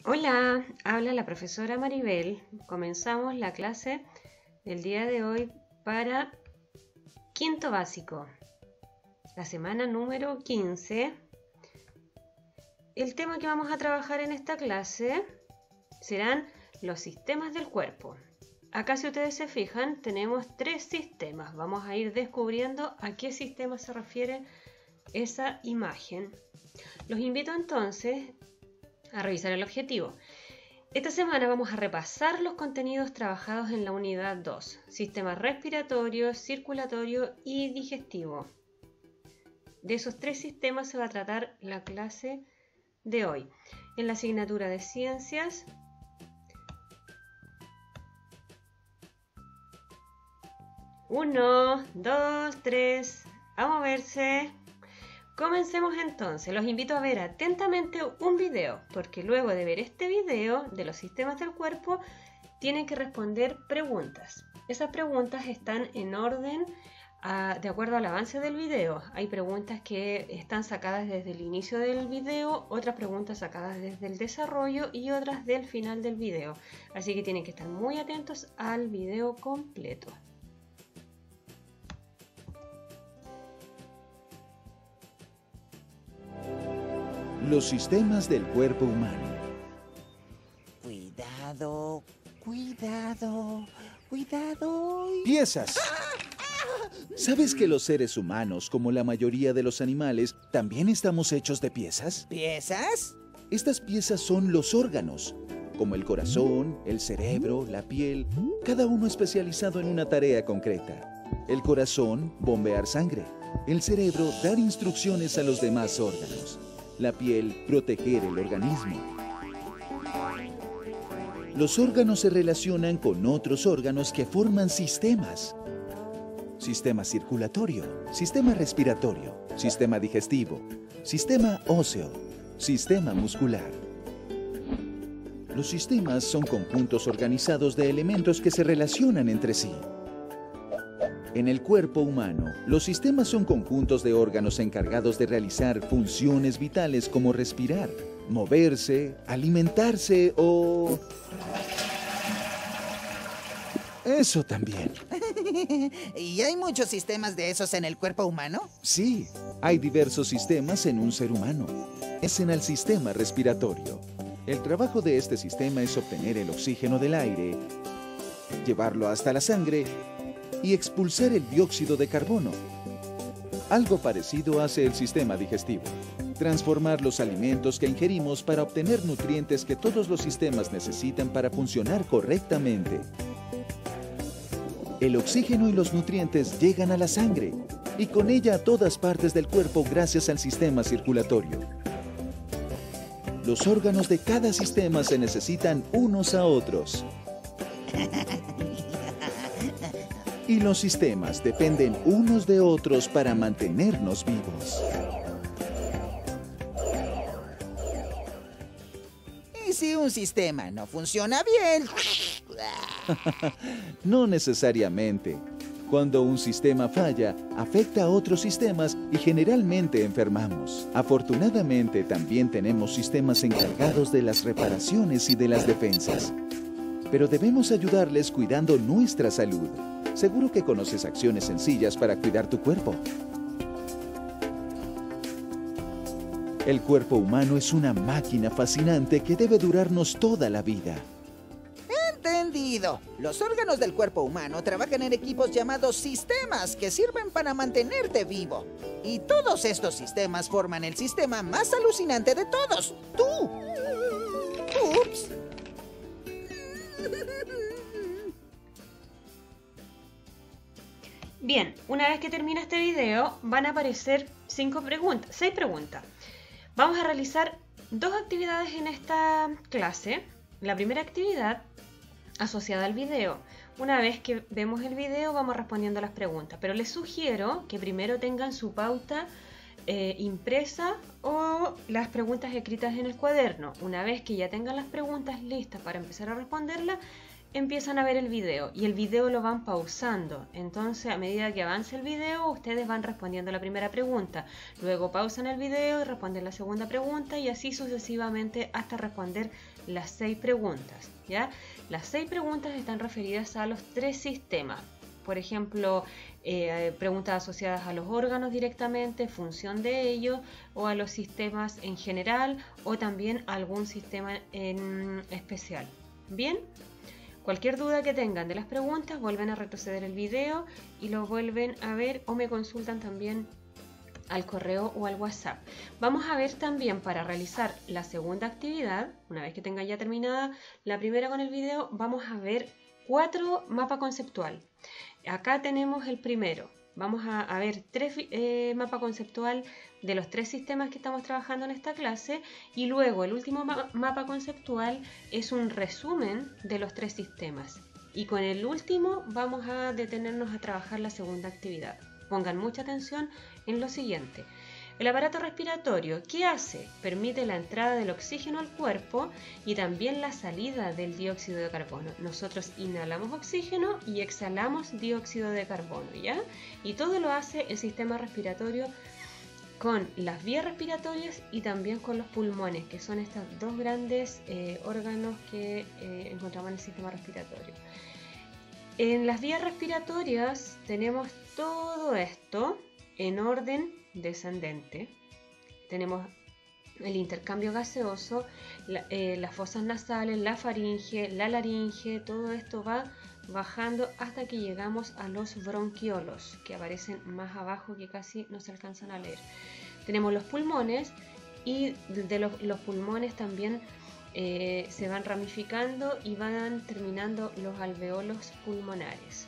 Hola, habla la profesora Maribel. Comenzamos la clase del día de hoy para quinto básico, la semana número 15. El tema que vamos a trabajar en esta clase serán los sistemas del cuerpo. Acá, si ustedes se fijan, tenemos tres sistemas. Vamos a ir descubriendo a qué sistema se refiere esa imagen. Los invito entonces a revisar el objetivo. Esta semana vamos a repasar los contenidos trabajados en la unidad 2, sistema respiratorio, circulatorio y digestivo. De esos tres sistemas se va a tratar la clase de hoy. En la asignatura de ciencias, uno, dos, tres, a moverse. Comencemos entonces. Los invito a ver atentamente un video, porque luego de ver este video de los sistemas del cuerpo, tienen que responder preguntas. Esas preguntas están en orden de acuerdo al avance del video. Hay preguntas que están sacadas desde el inicio del video, otras preguntas sacadas desde el desarrollo y otras del final del video. Así que tienen que estar muy atentos al video completo. Los sistemas del cuerpo humano. Cuidado, cuidado, cuidado. Piezas. ¿Sabes que los seres humanos, como la mayoría de los animales, también estamos hechos de piezas? ¿Piezas? Estas piezas son los órganos, como el corazón, el cerebro, la piel, cada uno especializado en una tarea concreta. El corazón, bombear sangre. El cerebro, dar instrucciones a los demás órganos. La piel, proteger el organismo. Los órganos se relacionan con otros órganos que forman sistemas. Sistema circulatorio, sistema respiratorio, sistema digestivo, sistema óseo, sistema muscular. Los sistemas son conjuntos organizados de elementos que se relacionan entre sí. En el cuerpo humano, los sistemas son conjuntos de órganos encargados de realizar funciones vitales como respirar, moverse, alimentarse o... eso también. ¿Y hay muchos sistemas de esos en el cuerpo humano? Sí, hay diversos sistemas en un ser humano. Es en el sistema respiratorio. El trabajo de este sistema es obtener el oxígeno del aire, llevarlo hasta la sangre y expulsar el dióxido de carbono. Algo parecido hace el sistema digestivo. Transformar los alimentos que ingerimos para obtener nutrientes que todos los sistemas necesitan para funcionar correctamente. El oxígeno y los nutrientes llegan a la sangre y con ella a todas partes del cuerpo gracias al sistema circulatorio. Los órganos de cada sistema se necesitan unos a otros. Y los sistemas dependen unos de otros para mantenernos vivos. ¿Y si un sistema no funciona bien? No necesariamente. Cuando un sistema falla, afecta a otros sistemas y generalmente enfermamos. Afortunadamente, también tenemos sistemas encargados de las reparaciones y de las defensas. Pero debemos ayudarles cuidando nuestra salud. Seguro que conoces acciones sencillas para cuidar tu cuerpo. El cuerpo humano es una máquina fascinante que debe durarnos toda la vida. Entendido. Los órganos del cuerpo humano trabajan en equipos llamados sistemas que sirven para mantenerte vivo. Y todos estos sistemas forman el sistema más alucinante de todos. ¡Tú! ¡Ups! Bien, una vez que termina este video van a aparecer 6 preguntas. Vamos a realizar dos actividades en esta clase. La primera actividad asociada al video. Una vez que vemos el video vamos respondiendo las preguntas, pero les sugiero que primero tengan su pauta impresa o las preguntas escritas en el cuaderno. Una vez que ya tengan las preguntas listas para empezar a responderlas, empiezan a ver el video y el video lo van pausando. Entonces, a medida que avance el video, ustedes van respondiendo la primera pregunta. Luego pausan el video y responden la segunda pregunta y así sucesivamente hasta responder las 6 preguntas, ¿ya? Las 6 preguntas están referidas a los 3 sistemas. Por ejemplo, preguntas asociadas a los órganos directamente, función de ellos, o a los sistemas en general, o también a algún sistema en especial. Bien, cualquier duda que tengan de las preguntas, vuelven a retroceder el video y lo vuelven a ver o me consultan también al correo o al WhatsApp. Vamos a ver también para realizar la segunda actividad, una vez que tengan ya terminada la primera con el video, vamos a ver 4 mapas conceptual. Acá tenemos el primero. Vamos a ver 3 mapas conceptual de los 3 sistemas que estamos trabajando en esta clase y luego el último mapa conceptual es un resumen de los 3 sistemas. Y con el último vamos a detenernos a trabajar la segunda actividad. Pongan mucha atención en lo siguiente. El aparato respiratorio, ¿qué hace? Permite la entrada del oxígeno al cuerpo y también la salida del dióxido de carbono. Nosotros inhalamos oxígeno y exhalamos dióxido de carbono, ¿ya? Y todo lo hace el sistema respiratorio con las vías respiratorias y también con los pulmones, que son estos 2 grandes órganos que encontramos en el sistema respiratorio. En las vías respiratorias tenemos todo esto en orden descendente. Tenemos el intercambio gaseoso, las fosas nasales, la faringe, la laringe, todo esto va bajando hasta que llegamos a los bronquiolos, que aparecen más abajo, que casi no se alcanzan a leer. Tenemos los pulmones y de los pulmones también se van ramificando y van terminando los alveolos pulmonares.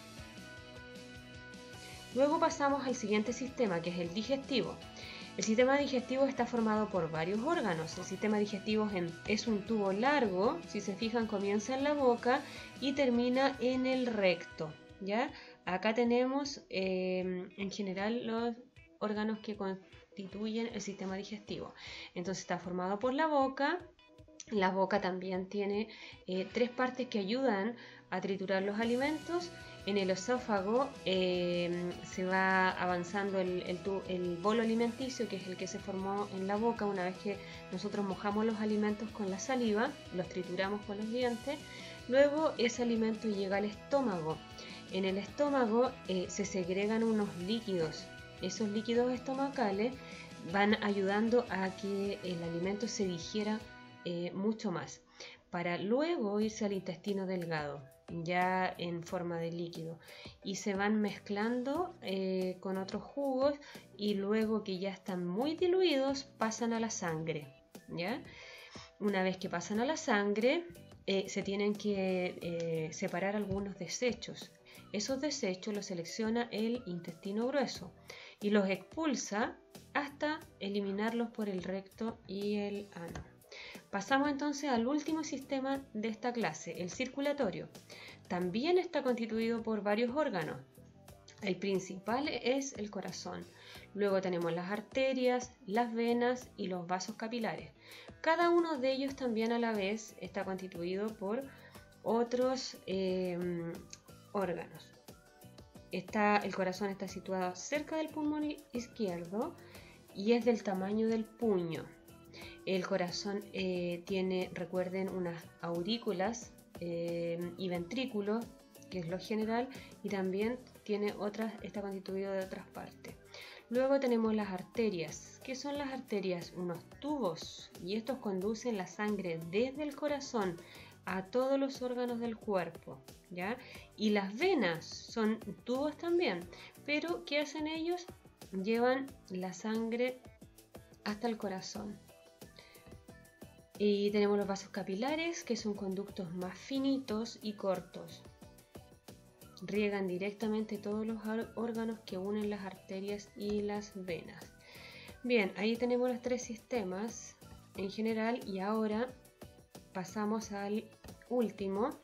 Luego pasamos al siguiente sistema, que es el digestivo. El sistema digestivo está formado por varios órganos. El sistema digestivo es un tubo largo, si se fijan comienza en la boca y termina en el recto, ¿ya? Acá tenemos en general los órganos que constituyen el sistema digestivo. Entonces está formado por la boca. La boca también tiene 3 partes que ayudan a triturar los alimentos. En el esófago se va avanzando el bolo alimenticio, que es el que se formó en la boca una vez que nosotros mojamos los alimentos con la saliva, los trituramos con los dientes. Luego ese alimento llega al estómago. En el estómago se segregan unos líquidos. Esos líquidos estomacales van ayudando a que el alimento se digiera mucho más, para luego irse al intestino delgado, ya en forma de líquido, y se van mezclando con otros jugos y luego que ya están muy diluidos pasan a la sangre, ¿ya? Una vez que pasan a la sangre se tienen que separar algunos desechos. Esos desechos los selecciona el intestino grueso y los expulsa hasta eliminarlos por el recto y el ano. Pasamos entonces al último sistema de esta clase, el circulatorio. También está constituido por varios órganos. El principal es el corazón. Luego tenemos las arterias, las venas y los vasos capilares. Cada uno de ellos también a la vez está constituido por otros órganos. El corazón está situado cerca del pulmón izquierdo y es del tamaño del puño. El corazón tiene, recuerden, unas aurículas y ventrículos, que es lo general, y también está constituido de otras partes. Luego tenemos las arterias. ¿Qué son las arterias? Unos tubos, y estos conducen la sangre desde el corazón a todos los órganos del cuerpo, ¿ya? Y las venas son tubos también, pero ¿qué hacen ellos? Llevan la sangre hasta el corazón. Y tenemos los vasos capilares, que son conductos más finitos y cortos. Riegan directamente todos los órganos que unen las arterias y las venas. Bien, ahí tenemos los 3 sistemas en general y ahora pasamos al último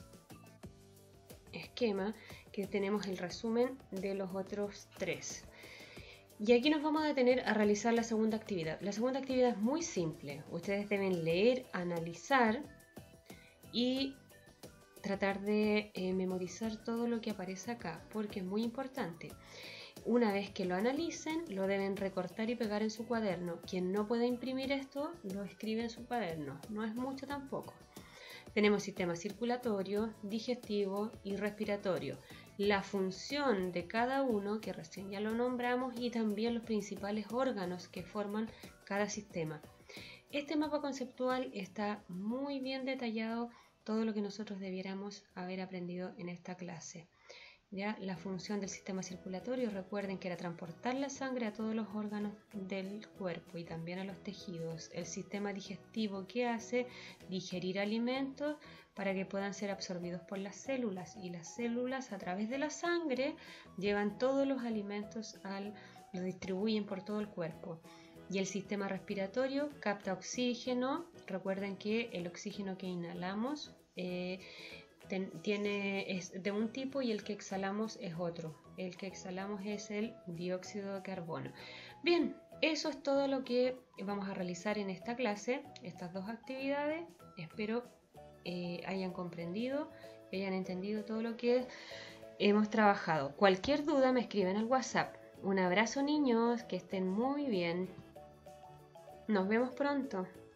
esquema, que tenemos el resumen de los otros 3. Y aquí nos vamos a detener a realizar la segunda actividad. La segunda actividad es muy simple. Ustedes deben leer, analizar y tratar de memorizar todo lo que aparece acá, porque es muy importante. Una vez que lo analicen, lo deben recortar y pegar en su cuaderno. Quien no pueda imprimir esto, lo escribe en su cuaderno. No es mucho tampoco. Tenemos sistema circulatorio, digestivo y respiratorio. La función de cada uno, que recién ya lo nombramos, y también los principales órganos que forman cada sistema. Este mapa conceptual está muy bien detallado, todo lo que nosotros debiéramos haber aprendido en esta clase. ¿Ya? La función del sistema circulatorio, recuerden que era transportar la sangre a todos los órganos del cuerpo y también a los tejidos. El sistema digestivo, ¿qué hace? Digerir alimentos para que puedan ser absorbidos por las células, y las células a través de la sangre llevan todos los alimentos, los distribuyen por todo el cuerpo. Y el sistema respiratorio capta oxígeno. Recuerden que el oxígeno que inhalamos es de un tipo y el que exhalamos es otro. El que exhalamos es el dióxido de carbono. Bien, eso es todo lo que vamos a realizar en esta clase, estas dos actividades. Espero hayan comprendido, hayan entendido todo lo que hemos trabajado. Cualquier duda me escriben al WhatsApp. Un abrazo, niños, que estén muy bien. Nos vemos pronto.